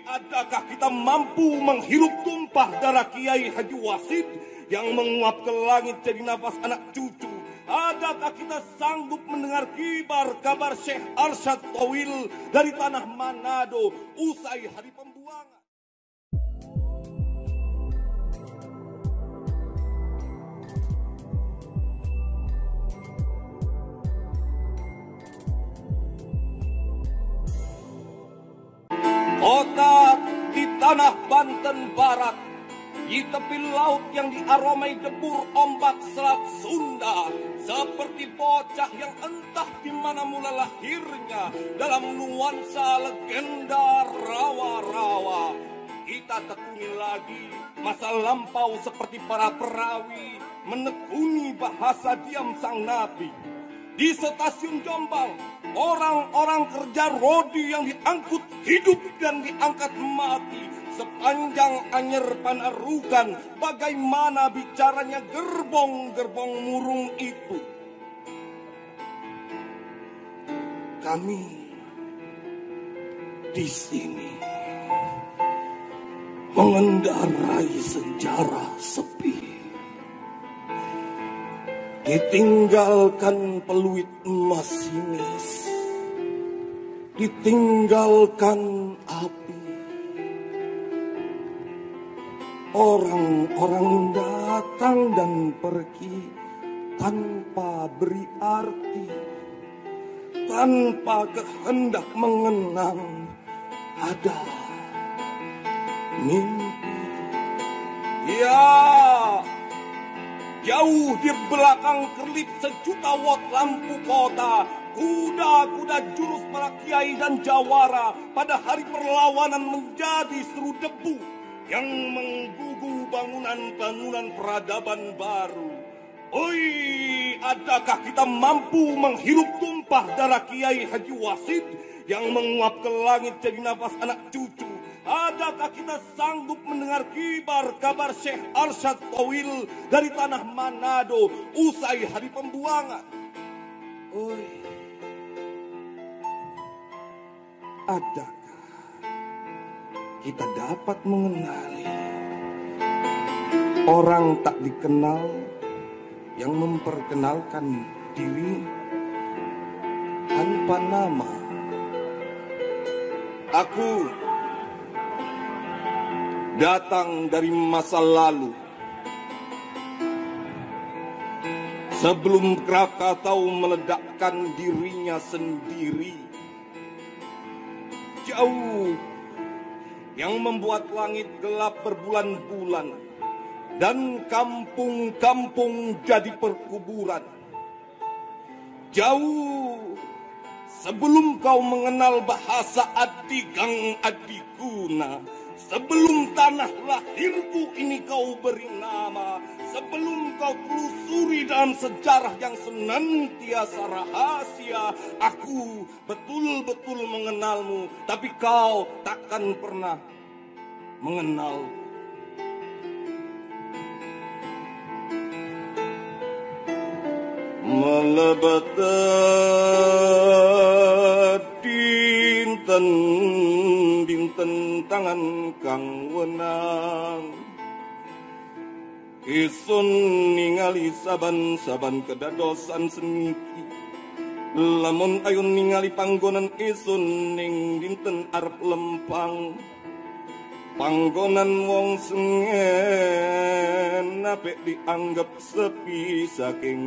Adakah kita mampu menghirup tumpah darah Kiai Haji Wasid yang menguap ke langit jadi nafas anak cucu? Adakah kita sanggup mendengar kibar kabar Syekh Arsyad Tawil dari tanah Manado usai hari pembuangan? Kota di tanah Banten Barat, di tepi laut yang diaromai debur ombak Selat Sunda, seperti bocah yang entah di mana mula lahirnya dalam nuansa legenda rawa-rawa. Kita tekuni lagi masa lampau seperti para perawi menekuni bahasa diam sang nabi. Di stasiun Jombang, orang-orang kerja rodi yang diangkut hidup dan diangkat mati sepanjang Anyer Panarukan, bagaimana bicaranya gerbong-gerbong murung itu. Kami di sini mengendarai sejarah sepi. Ditinggalkan peluit masinis, ditinggalkan api. Orang-orang datang dan pergi tanpa beri arti, tanpa kehendak mengenang ada mimpi. Ya, jauh di belakang kerlip sejuta watt lampu kota, kuda-kuda jurus para kiai dan jawara pada hari perlawanan menjadi seru debu yang menggugu bangunan-bangunan peradaban baru. Oi, adakah kita mampu menghirup tumpah darah Kiai Haji Wasid yang menguap ke langit jadi nafas anak cucu? Adakah kita sanggup mendengar kibar kabar Syekh Arsyad Tawil dari tanah Manado usai hari pembuangan? Oi, adakah kita dapat mengenali orang tak dikenal yang memperkenalkan diri tanpa nama? Aku datang dari masa lalu, sebelum Krakatau meledakkan dirinya sendiri. Jauh yang membuat langit gelap berbulan-bulan dan kampung-kampung jadi perkuburan. Jauh sebelum kau mengenal bahasa Adigang Adiguna, sebelum tanah lahirku ini kau beri nama, sebelum kau telusuri dalam sejarah yang senantiasa rahasia, aku betul-betul mengenalmu, tapi kau takkan pernah mengenal. Melebat dinten tangan kang wenang, isun ningali saban-saban kedadosan seniki. Lamun ayun ningali panggonan isun ning dinten arep lempang, panggonan wong sengen apik dianggap sepi saking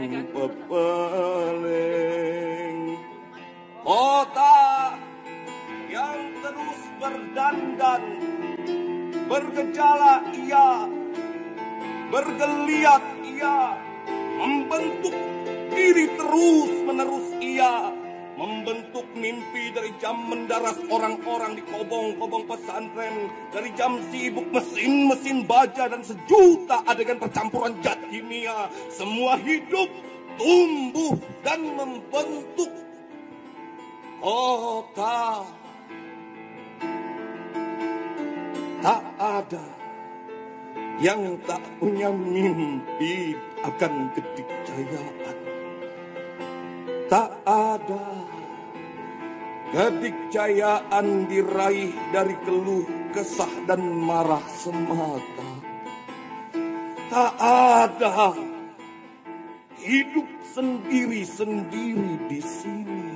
pepeling. Kota yang terus berdandan, bergejala iya, bergeliat iya, membentuk diri terus menerus iya, membentuk mimpi dari jam mendaras orang-orang di kobong-kobong pesantren, dari jam sibuk mesin-mesin baja dan sejuta adegan percampuran zat kimia. Semua hidup, tumbuh dan membentuk kota. Tak ada yang tak punya mimpi akan kedikjayaan. Tak ada Kedikjayaan diraih dari keluh kesah dan marah semata. Tak ada hidup sendiri-sendiri di sini.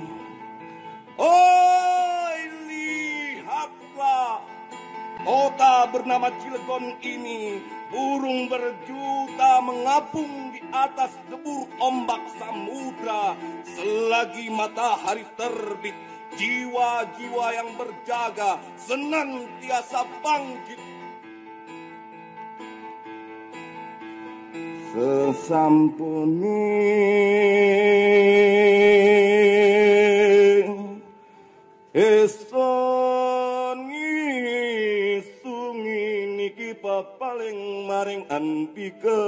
Oi, lihatlah kota bernama Cilegon ini, burung berjuta mengapung di atas debur ombak samudra. Selagi matahari terbit, jiwa-jiwa yang berjaga senantiasa bangkit. Sesampuni esoni sungi niki papaling maring anpika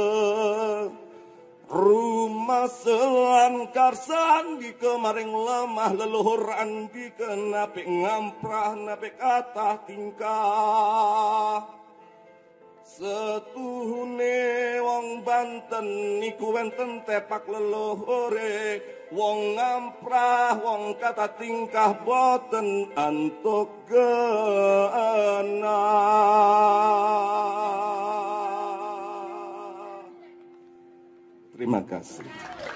rumah selangkar sandi kemaring lemah leluhur anpika nape ngamprah nape kata tingkah. Setuhune wong Banten niku wenten tepak leluhure, wong ngamprah wong kata tingkah boten antuk genah. Terima kasih.